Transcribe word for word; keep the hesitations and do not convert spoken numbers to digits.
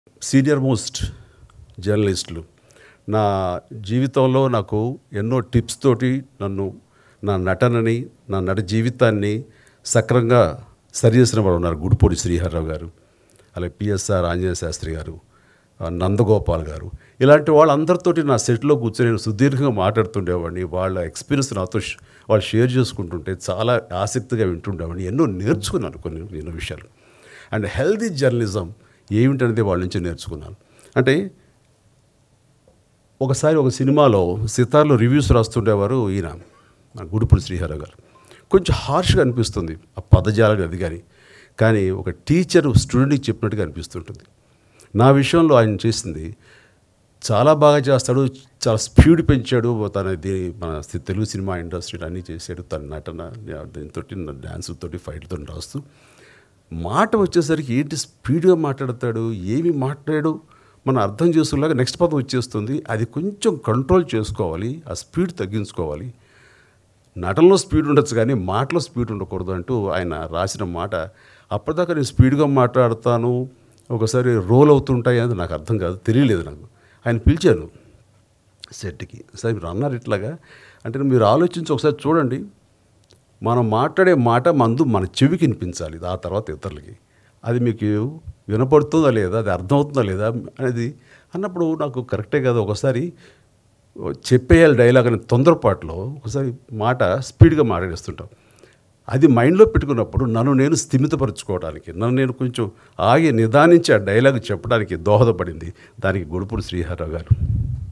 Senior most జర్నలిస్టులు నా జీవితంలో నాకు ఎన్నో టిప్స్ తోటి నన్ను నా నటనని నా నట జీవితాన్ని సక్రంగా సరిచేసిన వాడు ఉన్నారు. గుడిపూడి శ్రీహరి గారు, అలాగే పిఎస్ఆర్ ఆంజనేయ శాస్త్రి గారు, నందగోపాల్ గారు, ఇలాంటి వాళ్ళందరితోటి నా సెట్లో కూర్చొని నేను సుదీర్ఘంగా మాట్లాడుతుండేవాడిని. వాళ్ళ ఎక్స్పీరియన్స్ నాతో వాళ్ళు షేర్ చేసుకుంటుంటే చాలా ఆసక్తిగా వింటుండేవాడిని. ఎన్నో నేర్చుకున్నాను కొన్ని ఎన్నో విషయాలు. అండ్ హెల్దీ జర్నలిజం ఏమిటనేది వాళ్ళ నుంచి నేర్చుకున్నాను. అంటే ఒకసారి ఒక సినిమాలో సితార్లో రివ్యూస్ రాస్తుండేవారు ఈయన గుడిపూడి శ్రీహరి గారు. కొంచెం హార్ష్గా అనిపిస్తుంది ఆ పదజాలం అది, కానీ కానీ ఒక టీచర్ స్టూడెంట్కి చెప్పినట్టుగా అనిపిస్తుంటుంది. నా విషయంలో ఆయన చేసింది చాలా బాగా చేస్తాడు, చాలా స్పీడ్ పెంచాడు. తన మన తెలుగు సినిమా ఇండస్ట్రీలో అన్నీ చేశాడు. తన నటన దీంతో డ్యాన్స్ తోటి ఫైట్తో రాస్తూ మాట వచ్చేసరికి ఏంటి స్పీడ్గా మాట్లాడతాడు, ఏమి మాట్లాడాడు మనం అర్థం చేసుకునేలాగా నెక్స్ట్ పదం వచ్చేస్తుంది. అది కొంచెం కంట్రోల్ చేసుకోవాలి, ఆ స్పీడ్ తగ్గించుకోవాలి. నటనలో స్పీడ్ ఉండొచ్చు కానీ మాటలో స్పీడ్ ఉండకూడదు అంటూ ఆయన రాసిన మాట. అప్పటిదాకా నేను స్పీడ్గా మాట్లాడతాను, ఒకసారి రోల్ అవుతుంటాయి అది నాకు అర్థం కాదు, తెలియలేదు నాకు. ఆయన పిలిచాను సెట్కి, సార్ మీరు అన్నారు ఇట్లాగా అంటే మీరు ఆలోచించి ఒకసారి చూడండి, మనం మాట్లాడే మాట మందు మన చెవికి వినిపించాలి, ఆ తర్వాత ఇతరులకి అది మీకు వినపడుతుందా లేదా, అది అర్థమవుతుందా లేదా అనేది అన్నప్పుడు నాకు కరెక్టే కదా. ఒకసారి చెప్పేయాలి డైలాగ్ అనే తొందరపాటులో ఒకసారి మాట స్పీడ్గా మాట్లాడేస్తుంటాం. అది మైండ్లో పెట్టుకున్నప్పుడు నన్ను నేను స్థిమితపరచుకోవడానికి, నన్ను నేను కొంచెం ఆగి నిదానించి ఆ డైలాగ్ చెప్పడానికి దోహదపడింది దానికి గుడిపూడి శ్రీహరి గారు.